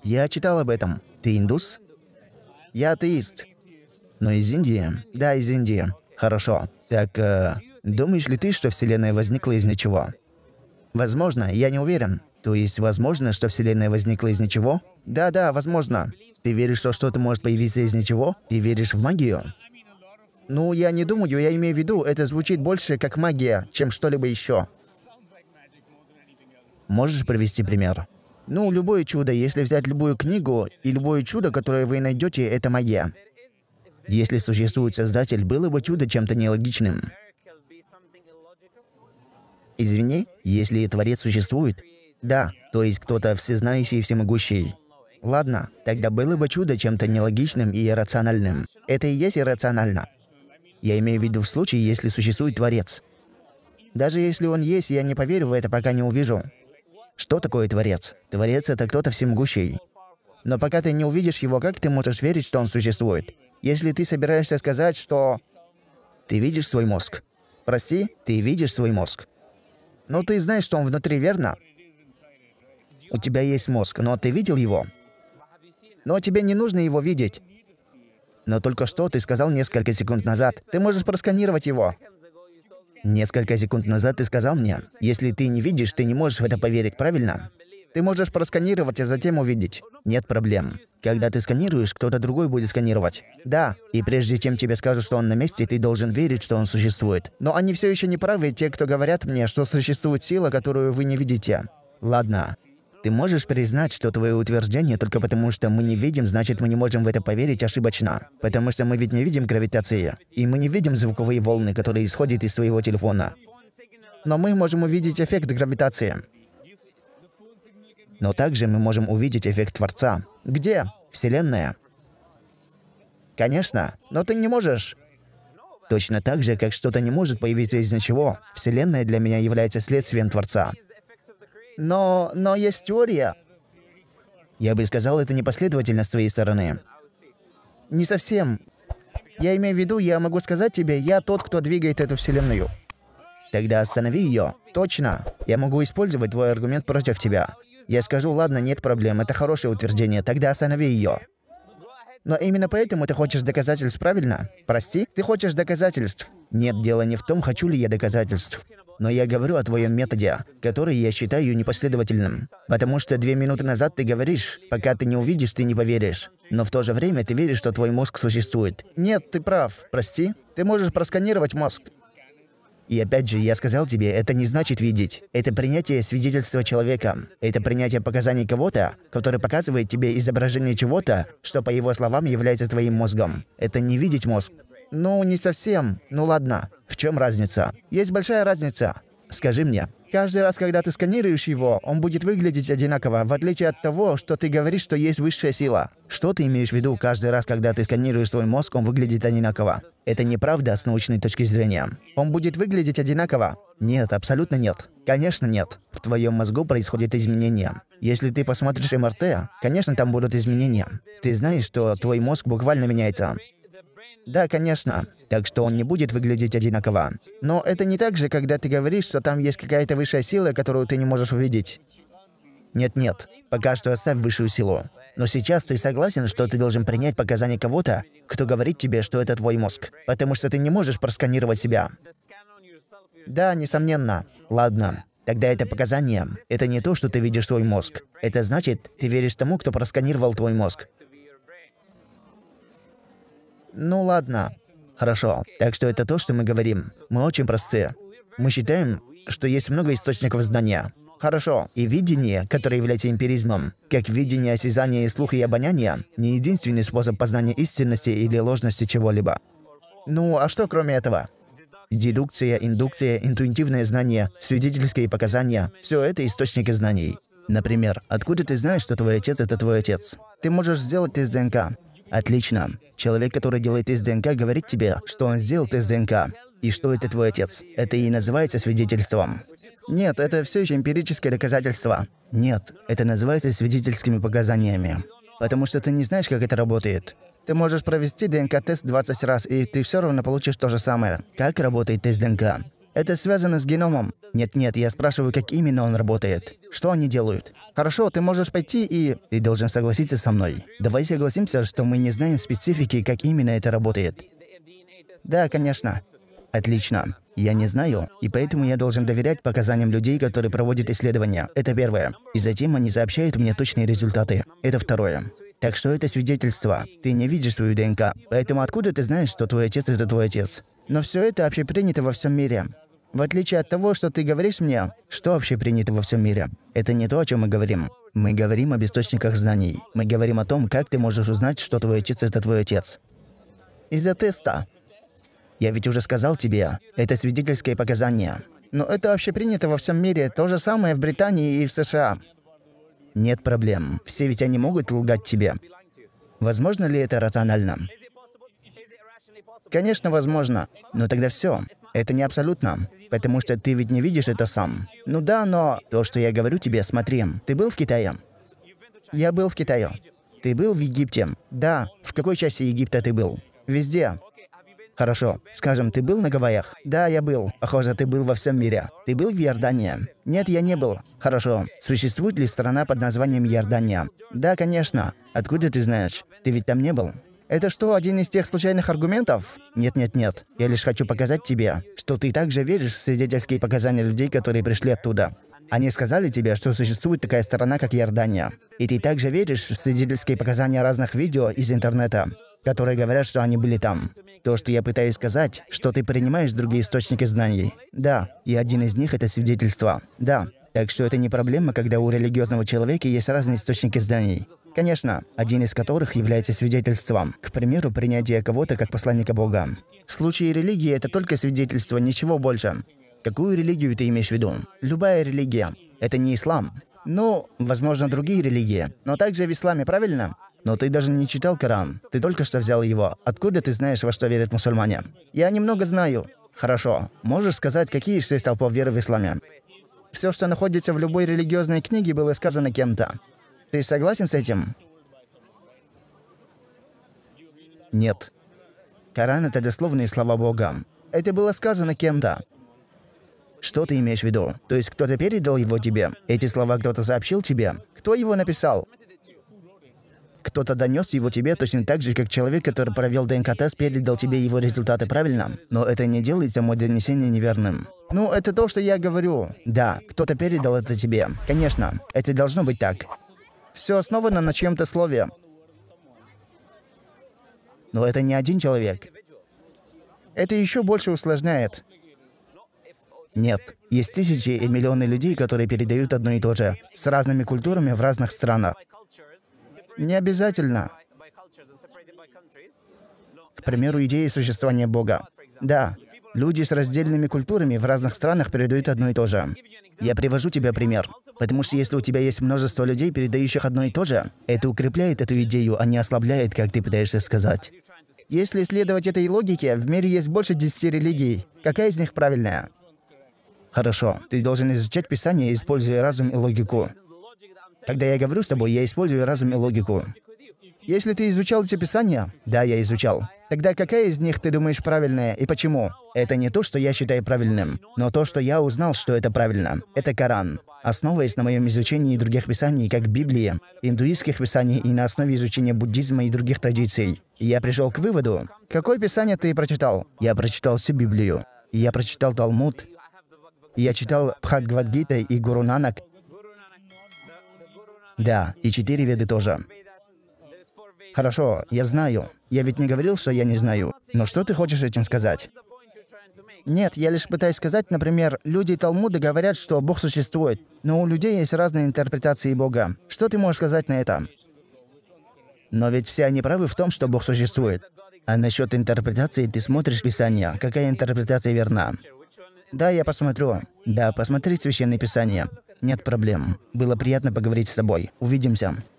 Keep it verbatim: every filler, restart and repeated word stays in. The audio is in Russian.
Я читал об этом. Ты индус? Я атеист. Но из Индии? Да, из Индии. Хорошо. Так, э, думаешь ли ты, что Вселенная возникла из ничего? Возможно, я не уверен. То есть, возможно, что Вселенная возникла из ничего? Да-да, возможно. Ты веришь, что что-то может появиться из ничего? Ты веришь в магию? Ну, я не думаю, я имею в виду, это звучит больше как магия, чем что-либо еще. Можешь привести пример? Ну, любое чудо, если взять любую книгу, и любое чудо, которое вы найдете, это магия. Если существует Создатель, было бы чудо чем-то нелогичным. Извини, если Творец существует? Да, то есть кто-то всезнающий и всемогущий. Ладно, тогда было бы чудо чем-то нелогичным и иррациональным. Это и есть иррационально. Я имею в виду в случае, если существует Творец. Даже если он есть, я не поверю в это, пока не увижу. Что такое Творец? Творец — это кто-то всемогущий. Но пока ты не увидишь его, как ты можешь верить, что он существует? Если ты собираешься сказать, что... Ты видишь свой мозг. Прости, ты видишь свой мозг. Но ты знаешь, что он внутри, верно? У тебя есть мозг, но ты видел его? Но тебе не нужно его видеть. Но только что ты сказал несколько секунд назад. Ты можешь просканировать его. Несколько секунд назад ты сказал мне, если ты не видишь, ты не можешь в это поверить, правильно? Ты можешь просканировать, а затем увидеть. Нет проблем. Когда ты сканируешь, кто-то другой будет сканировать. Да, и прежде чем тебе скажут, что он на месте, ты должен верить, что он существует. Но они все еще не правы, те, кто говорят мне, что существует сила, которую вы не видите. Ладно. Ты можешь признать, что твое утверждение только потому, что мы не видим, значит, мы не можем в это поверить, ошибочно. Потому что мы ведь не видим гравитации. И мы не видим звуковые волны, которые исходят из твоего телефона. Но мы можем увидеть эффект гравитации. Но также мы можем увидеть эффект Творца. Где? Вселенная. Конечно, но ты не можешь. Точно так же, как что-то не может появиться из ничего, Вселенная для меня является следствием Творца. Но... но есть теория. Я бы сказал, это непоследовательно с твоей стороны. Не совсем. Я имею в виду, я могу сказать тебе, я тот, кто двигает эту Вселенную. Тогда останови ее. Точно. Я могу использовать твой аргумент против тебя. Я скажу, ладно, нет проблем, это хорошее утверждение, тогда останови ее. Но именно поэтому ты хочешь доказательств, правильно? Прости, ты хочешь доказательств. Нет, дело не в том, хочу ли я доказательств. Но я говорю о твоем методе, который я считаю непоследовательным. Потому что две минуты назад ты говоришь, пока ты не увидишь, ты не поверишь. Но в то же время ты веришь, что твой мозг существует. Нет, ты прав, прости. Ты можешь просканировать мозг. И опять же, я сказал тебе, это не значит видеть. Это принятие свидетельства человека. Это принятие показаний кого-то, который показывает тебе изображение чего-то, что, по его словам, является твоим мозгом. Это не видеть мозг. Ну, не совсем. Ну ладно. В чем разница? Есть большая разница. Скажи мне, каждый раз, когда ты сканируешь его, он будет выглядеть одинаково, в отличие от того, что ты говоришь, что есть высшая сила. Что ты имеешь в виду, каждый раз, когда ты сканируешь свой мозг, он выглядит одинаково? Это неправда с научной точки зрения. Он будет выглядеть одинаково? Нет, абсолютно нет. Конечно, нет. В твоем мозгу происходят изменения. Если ты посмотришь эм эр тэ, конечно, там будут изменения. Ты знаешь, что твой мозг буквально меняется. Да, конечно. Так что он не будет выглядеть одинаково. Но это не так же, когда ты говоришь, что там есть какая-то высшая сила, которую ты не можешь увидеть. Нет-нет, пока что оставь высшую силу. Но сейчас ты согласен, что ты должен принять показания кого-то, кто говорит тебе, что это твой мозг, потому что ты не можешь просканировать себя. Да, несомненно. Ладно. Тогда это показание. Это не то, что ты видишь свой мозг. Это значит, ты веришь тому, кто просканировал твой мозг. Ну ладно. Хорошо. Так что это то, что мы говорим. Мы очень просты. Мы считаем, что есть много источников знания. Хорошо. И видение, которое является эмпиризмом, как видение, осязание, слух и обоняние, не единственный способ познания истинности или ложности чего-либо. Ну, а что кроме этого? Дедукция, индукция, интуитивное знание, свидетельские показания – все это источники знаний. Например, откуда ты знаешь, что твой отец – это твой отец? Ты можешь сделать тест дэ эн ка. Отлично. Человек, который делает тест дэ эн ка, говорит тебе, что он сделал тест дэ эн ка, и что это твой отец. Это и называется свидетельством. Нет, это все еще эмпирическое доказательство. Нет, это называется свидетельскими показаниями. Потому что ты не знаешь, как это работает. Ты можешь провести дэ эн ка-тест двадцать раз, и ты все равно получишь то же самое. Как работает тест дэ эн ка? Это связано с геномом. Нет-нет, я спрашиваю, как именно он работает. Что они делают? Хорошо, ты можешь пойти и... Ты должен согласиться со мной. Давай согласимся, что мы не знаем специфики, как именно это работает. Да, конечно. Отлично. Я не знаю, и поэтому я должен доверять показаниям людей, которые проводят исследования. Это первое. И затем они сообщают мне точные результаты. Это второе. Так что это свидетельство. Ты не видишь свою ДНК. Поэтому откуда ты знаешь, что твой отец — это твой отец? Но все это общепринято во всем мире. В отличие от того, что ты говоришь мне, что общепринято во всем мире? Это не то, о чем мы говорим. Мы говорим об источниках знаний. Мы говорим о том, как ты можешь узнать, что твой отец — это твой отец. Из-за теста. Я ведь уже сказал тебе, это свидетельское показание. Но это общепринято во всем мире, то же самое в Британии и в США. Нет проблем. Все ведь они могут лгать тебе. Возможно ли это рационально? Конечно, возможно. Но тогда все. Это не абсолютно. Потому что ты ведь не видишь это сам. Ну да, но то, что я говорю тебе, смотри. Ты был в Китае? Я был в Китае. Ты был в Египте? Да. В какой части Египта ты был? Везде. Хорошо. Скажем, ты был на Гавайях? Да, я был. Похоже, ты был во всем мире. Ты был в Иордании? Нет, я не был. Хорошо. Существует ли страна под названием Иордания? Да, конечно. Откуда ты знаешь? Ты ведь там не был. Это что, один из тех случайных аргументов? Нет-нет-нет. Я лишь хочу показать тебе, что ты также веришь в свидетельские показания людей, которые пришли оттуда. Они сказали тебе, что существует такая страна, как Иордания. И ты также веришь в свидетельские показания разных видео из интернета, которые говорят, что они были там. То, что я пытаюсь сказать, что ты принимаешь другие источники знаний. Да, и один из них — это свидетельство. Да. Так что это не проблема, когда у религиозного человека есть разные источники знаний. Конечно, один из которых является свидетельством. К примеру, принятие кого-то как посланника Бога. В случае религии это только свидетельство, ничего больше. Какую религию ты имеешь в виду? Любая религия. Это не ислам. Ну, возможно, другие религии. Но также в исламе, правильно? Но ты даже не читал Коран. Ты только что взял его. Откуда ты знаешь, во что верят мусульмане? Я немного знаю. Хорошо. Можешь сказать, какие шесть столпов веры в исламе? Все, что находится в любой религиозной книге, было сказано кем-то. Ты согласен с этим? Нет. Коран — это дословные слова Бога. Это было сказано кем-то. Что ты имеешь в виду? То есть кто-то передал его тебе? Эти слова кто-то сообщил тебе? Кто его написал? Кто-то донес его тебе точно так же, как человек, который провел ДНК-тест, передал тебе его результаты, правильно? Но это не делает само донесение неверным. Ну, это то, что я говорю. Да, кто-то передал это тебе. Конечно, это должно быть так. Все основано на чьем-то слове. Но это не один человек. Это еще больше усложняет. Нет. Есть тысячи и миллионы людей, которые передают одно и то же, с разными культурами в разных странах. Не обязательно. К примеру, идея существования Бога. Да, люди с раздельными культурами в разных странах передают одно и то же. Я привожу тебе пример. Потому что если у тебя есть множество людей, передающих одно и то же, это укрепляет эту идею, а не ослабляет, как ты пытаешься сказать. Если следовать этой логике, в мире есть больше десяти религий. Какая из них правильная? Хорошо, ты должен изучать Писание, используя разум и логику. Когда я говорю с тобой, я использую разум и логику. Если ты изучал эти писания, да, я изучал, тогда какая из них ты думаешь правильная и почему? Это не то, что я считаю правильным, но то, что я узнал, что это правильно. Это Коран. Основываясь на моем изучении других писаний, как Библии, индуистских писаний и на основе изучения буддизма и других традиций, я пришел к выводу. Какое писание ты прочитал? Я прочитал всю Библию. Я прочитал Талмуд. Я читал Бхагавад-гита и Гуру Нанак. Да, и четыре веды тоже. Хорошо, я знаю. Я ведь не говорил, что я не знаю. Но что ты хочешь этим сказать? Нет, я лишь пытаюсь сказать, например, люди Талмуда говорят, что Бог существует, но у людей есть разные интерпретации Бога. Что ты можешь сказать на это? Но ведь все они правы в том, что Бог существует. А насчет интерпретации ты смотришь Писание. Какая интерпретация верна? Да, я посмотрю. Да, посмотри Священное Писание. Нет проблем. Было приятно поговорить с тобой. Увидимся.